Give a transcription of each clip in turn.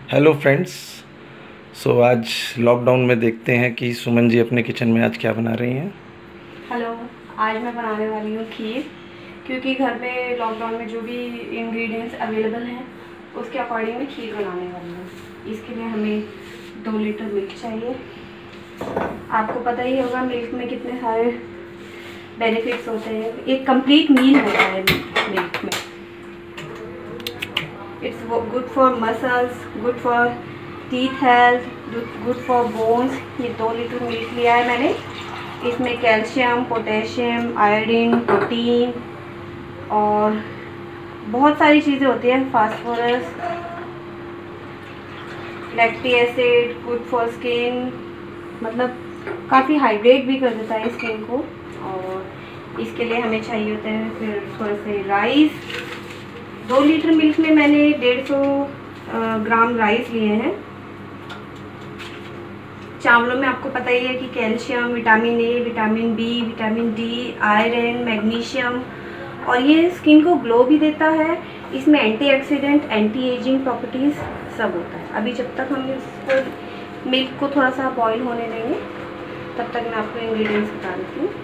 Hello friends. आज lockdown में देखते हैं कि सुमन जी अपने किचन में आज क्या बना रही हैं। हेलो। आज मैं बनाने वाली हूँ खीर, क्योंकि घर पे लॉकडाउन में जो भी इंग्रेडिएंट्स अवेलेबल हैं उसके अकॉर्डिंग मैं खीर बनाने वाली हूँ। इसके लिए हमें 2 लीटर मिल्क चाहिए। आपको पता ही होगा मिल्क में कितने सारे बेनिफिट्स होते हैं, एक कंप्लीट मील होता है मिल्क में। It's good for muscles, good for teeth health, good for bones. ये 2 लीटर मिल्क लिया है मैंने। इसमें कैल्शियम, पोटेशियम, आयोडीन, प्रोटीन और बहुत सारी चीज़ें होती हैं, phosphorus, lactic acid, good for skin, मतलब काफ़ी हाइड्रेट भी कर देता है स्किन को। और इसके लिए हमें चाहिए होते हैं फिर थोड़े से राइस। 2 लीटर मिल्क में मैंने 150 ग्राम राइस लिए हैं। चावलों में आपको पता ही है कि calcium, vitamin A, vitamin B, vitamin D, iron, magnesium, और ये स्किन को ग्लो भी देता है। इसमें एंटीऑक्सीडेंट, एंटी एजिंग प्रॉपर्टीज़ सब होता है। अभी जब तक हम इसको मिल्क को थोड़ा सा बॉईल होने देंगे तब तक मैं आपको इंग्रेडिएंट्स बता देती हूँ।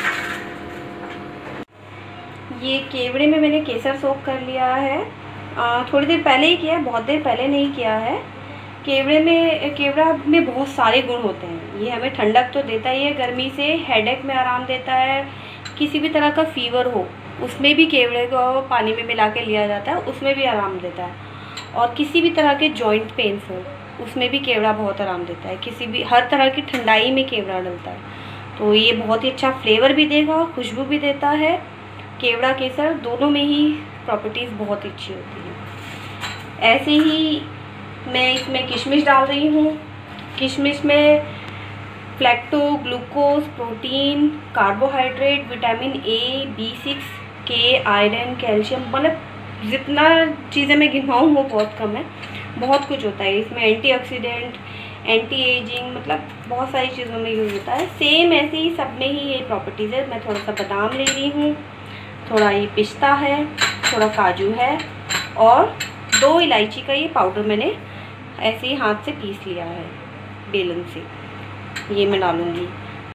ये केवड़े में मैंने केसर सोक कर लिया है। थोड़ी देर पहले ही किया है, बहुत देर पहले नहीं किया है। केवड़ा में बहुत सारे गुण होते हैं। ये हमें ठंडक तो देता ही है, गर्मी से हेडेक में आराम देता है। किसी भी तरह का फीवर हो उसमें भी केवड़े को पानी में मिला के लिया जाता है, उसमें भी आराम देता है। और किसी भी तरह के जॉइंट पेन्स हो उसमें भी केवड़ा बहुत आराम देता है। किसी भी हर तरह की ठंडाई में केवड़ा डलता है, तो ये बहुत ही अच्छा फ्लेवर भी देगा, खुशबू भी देता है। केवड़ा केसर दोनों में ही प्रॉपर्टीज़ बहुत अच्छी होती है। ऐसे ही मैं इसमें किशमिश डाल रही हूँ। किशमिश में फ्लैक्टो, glucose, protein, carbohydrate, vitamin A, B6, K, iron, calcium, मतलब जितना चीज़ें मैं गिनवाऊँ वो बहुत कम है। बहुत कुछ होता है इसमें, एंटीऑक्सीडेंट, एंटी एजिंग, मतलब बहुत सारी चीज़ों में यूज़ होता है। सेम ऐसे ही सब में ही ये प्रॉपर्टीज़ है। मैं थोड़ा सा बादाम ले रही हूँ, थोड़ा ये पिस्ता है, थोड़ा काजू है, और 2 इलायची का ये पाउडर मैंने ऐसे ही हाथ से पीस लिया है बेलन से। ये मैं डालूँगी।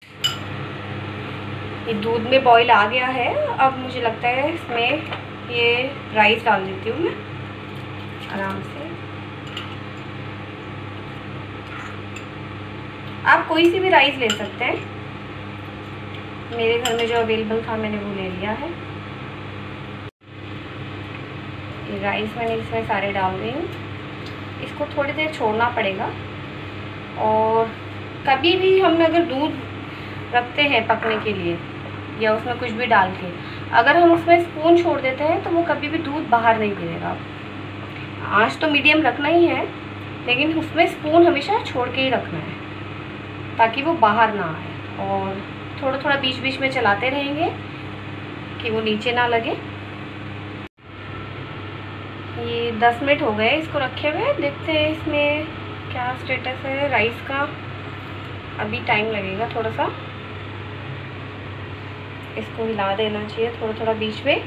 ये दूध में बॉईल आ गया है। अब मुझे लगता है इसमें ये राइस डाल देती हूँ मैं आराम से। आप कोई सी भी राइस ले सकते हैं, मेरे घर में जो अवेलेबल था मैंने वो ले लिया है। ये राइस मैंने इसमें सारे डाल रही हूँ। इसको थोड़ी देर छोड़ना पड़ेगा। और कभी भी हम अगर दूध रखते हैं पकने के लिए या उसमें कुछ भी डाल के, अगर हम उसमें स्पून छोड़ देते हैं तो वो कभी भी दूध बाहर नहीं गिरेगा। आंच तो मीडियम रखना ही है, लेकिन उसमें स्पून हमेशा छोड़ के ही रखना है ताकि वो बाहर ना आए। और थोड़ा थोड़ा बीच बीच में चलाते रहेंगे कि वो नीचे ना लगे। ये 10 मिनट हो गए इसको रखे हुए। देखते हैं इसमें क्या स्टेटस है राइस का। अभी टाइम लगेगा थोड़ा सा, इसको हिला देना चाहिए थोड़ा थोड़ा बीच में।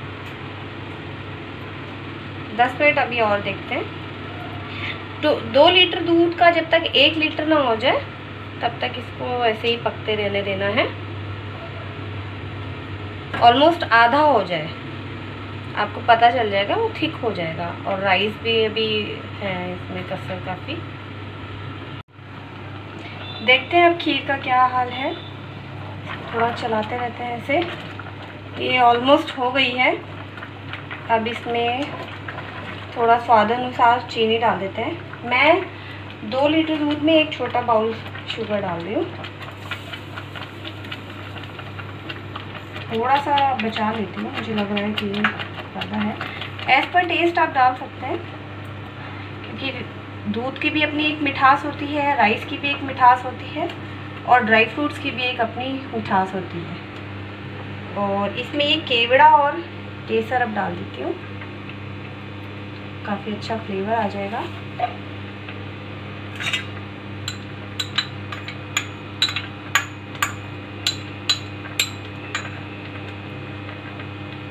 10 मिनट अभी और देखते हैं। तो 2 लीटर दूध का जब तक 1 लीटर ना हो जाए तब तक इसको ऐसे ही पकते रहने देना है। ऑलमोस्ट आधा हो जाए आपको पता चल जाएगा, वो थिक हो जाएगा। और राइस भी अभी है इसमें कसर काफ़ी। देखते हैं अब खीर का क्या हाल है। थोड़ा चलाते रहते हैं ऐसे। ये ऑलमोस्ट हो गई है। अब इसमें थोड़ा स्वाद अनुसार चीनी डाल देते हैं। मैं 2 लीटर दूध में 1 छोटा बाउल शुगर डाल रही हूँ। थोड़ा सा बचा लेती हूँ, मुझे लग रहा है कि ज़्यादा है। एज़ पर टेस्ट आप डाल सकते हैं, क्योंकि दूध की भी अपनी एक मिठास होती है, राइस की भी एक मिठास होती है, और ड्राई फ्रूट्स की भी एक अपनी मिठास होती है। और इसमें ये केवड़ा और केसर अब डाल देती हूँ, काफ़ी अच्छा फ्लेवर आ जाएगा।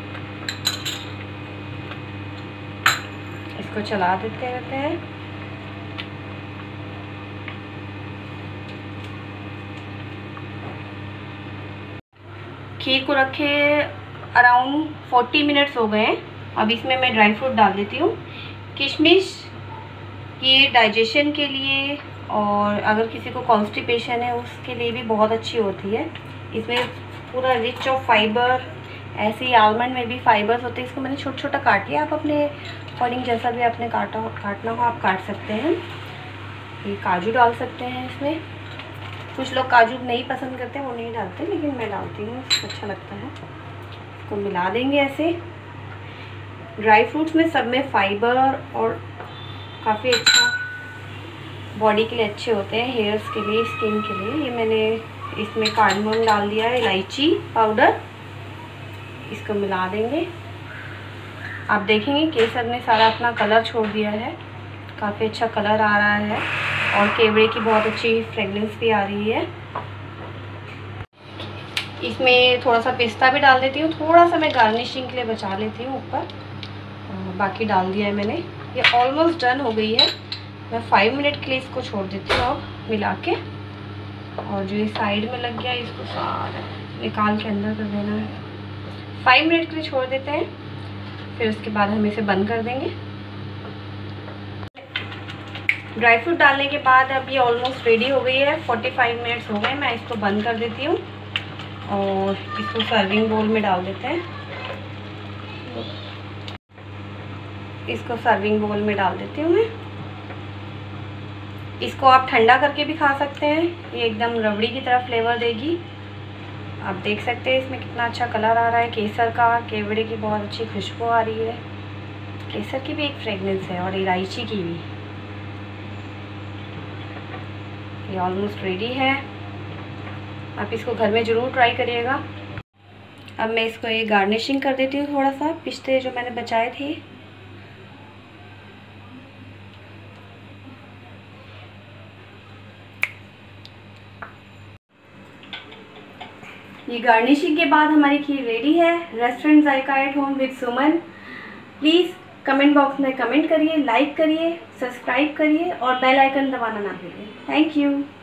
इसको चला देते रहते हैं। खीर को रखे अराउंड 40 मिनट्स हो गए हैं। अब इसमें मैं ड्राई फ्रूट डाल देती हूँ। किशमिश ये डाइजेशन के लिए और अगर किसी को कॉन्स्टिपेशन है उसके लिए भी बहुत अच्छी होती है। इसमें पूरा रिच ऑफ फाइबर, ऐसे ही आलमंड में भी फाइबर्स होते हैं। इसको मैंने छोटा छोटा काट लिया, आप अपने अकॉर्डिंग जैसा भी आपने काटना हो आप काट सकते हैं। ये काजू डाल सकते हैं इसमें। कुछ लोग काजू नहीं पसंद करते, वो नहीं डालते, लेकिन मैं डालती हूँ, अच्छा लगता है। इसको मिला देंगे ऐसे। ड्राई फ्रूट्स में सब में फाइबर और काफ़ी अच्छा बॉडी के लिए अच्छे होते हैं, हेयर्स के लिए, स्किन के लिए। ये मैंने इसमें कार्डमम डाल दिया है, इलायची पाउडर। इसको मिला देंगे। आप देखेंगे केसर ने सारा अपना कलर छोड़ दिया है, काफ़ी अच्छा कलर आ रहा है और केवड़े की बहुत अच्छी फ्रेगनेंस भी आ रही है। इसमें थोड़ा सा पिस्ता भी डाल देती हूँ, थोड़ा सा मैं गार्निशिंग के लिए बचा लेती हूँ ऊपर, बाकी डाल दिया है मैंने। ये ऑलमोस्ट डन हो गई है। मैं 5 मिनट के लिए इसको छोड़ देती हूँ अब मिला के। और जो ये साइड में लग गया इसको सारा निकाल के अंदर कर देना है। 5 मिनट के लिए छोड़ देते हैं, फिर उसके बाद हम इसे बंद कर देंगे। ड्राई फ्रूट डालने के बाद अब ये ऑलमोस्ट रेडी हो गई है। 45 मिनट्स हो गए। मैं इसको बंद कर देती हूँ और इसको सर्विंग बोल में डाल देते हैं। इसको सर्विंग बोल में डाल देती हूँ मैं। इसको आप ठंडा करके भी खा सकते हैं, ये एकदम रबड़ी की तरह फ्लेवर देगी। आप देख सकते हैं इसमें कितना अच्छा कलर आ रहा है केसर का, केवड़े की बहुत अच्छी खुशबू आ रही है। केसर की भी एक फ्रेगनेंस है और इलायची की भी। ये ऑलमोस्ट रेडी है। आप इसको घर में ज़रूर ट्राई करिएगा। अब मैं इसको ये गार्निशिंग कर देती हूँ, थोड़ा सा पिस्ते जो मैंने बचाए थे। ये गार्निशिंग के बाद हमारी खीर रेडी है। Restaurant Zaika at home with Suman. Please comment box में कमेंट करिए, लाइक करिए, सब्सक्राइब करिए और बेल आइकन दबाना ना भूलिए। Thank you.